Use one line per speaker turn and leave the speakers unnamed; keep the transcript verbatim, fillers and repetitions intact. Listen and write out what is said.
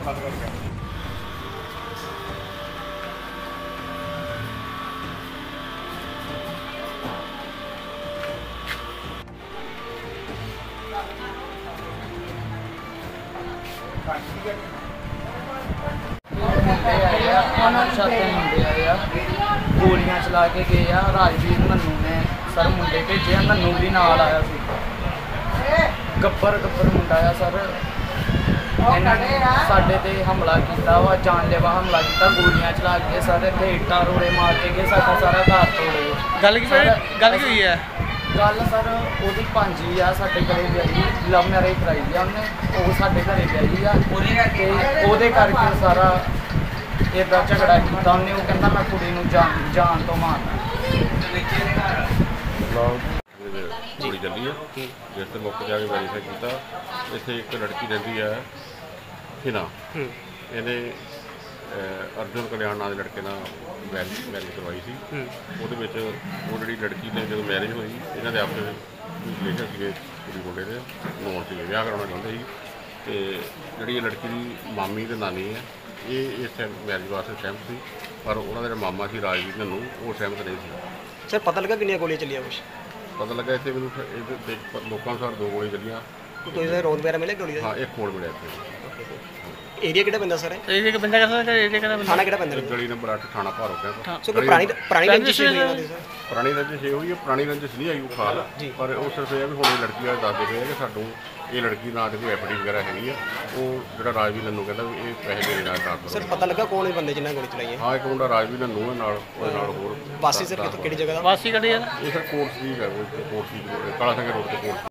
गोलियां चला के गए आ। राजवीर नन्नू ने सर मुंडे भेजे, नन्नू भी नाल आया सी। गब्बर गब्बर मुंडा आ सर, साडे ते हमला किया वा, जानलेवा हमला किया, गोलियां चला के सर इत्थे इट्टां रोड़े मार के गए, साडा सारा घर तोड़े। गल की गल की हुई है? गल सर ओदी भांजी आ, साडे घरे ब्याही, लव मैरिज कराई आ उन्हें, वो साडे घरे ब्याही आ ते ओदे करके सारा इदा झगड़ा किया उन्हें। वो कहना मैं कुड़ी नूं जान जान तो मारना।
गोली चली है जिस मौके जाके वेरीफाई किया, इत्थे एक लड़की रही है हिना, इन्हें अर्जुन कल्याण नाम के लड़के नाल मैरिज मैरिज करवाई सी। ਉਹਦੇ ਵਿੱਚ ਉਹ ਜਿਹੜੀ लड़की ने जो मैरिज हुई, इन्होंने आपस रिलेशन से कुड़ी मुंडे के नौन से विआह कराना चाहते ही, तो जी लड़की की मामी तो नानी है ये इस टाइम मैरिज वास्ते सहमत सी, पर उन्होंने मामा से राजवीर नन्नू वो सहमत नहीं सी।
सर पता लगा कितनी गोलियां चलिया? कुछ
पता लगा इतने मैं लोगों अनुसार दो गोली चलिया।
कोई रोड वगैरह मिले गोली?
हाँ एक कोड मिले इतने।
एरिया किहड़ा पैंदा सर?
एरिया कि बंदा करदा सर, एरिया किहड़ा
थाना किहड़ा पैंदा?
गली नंबर आठ थाना भारों।
सो कोई पुरानी पुरानी रंजिश है?
पुरानी रंजिश ये हुई है, पुरानी रंजिश नहीं आई वो खाल, पर वो सिर्फ यह भी हुणे लड़की वाले दसदे पे कि सानूं ये लड़की नाल कोई एफडी वगैरह हैगी है, वो जो राजवीर नन्नू कहता भी ये पैसे देने नाल कर।
सर पता लगा कौन है बंदे जिन्हें गोली चलाई है?
हाँ एक मुंडा राजवीर नन्नू है नाल, ओहदे नाल होर
वासी सर किहड़ी जगह दा?
वासी कड़ी है
ये सर कोर्ट सी है, कोर्ट सी काला संघ रोड ते कोर्ट।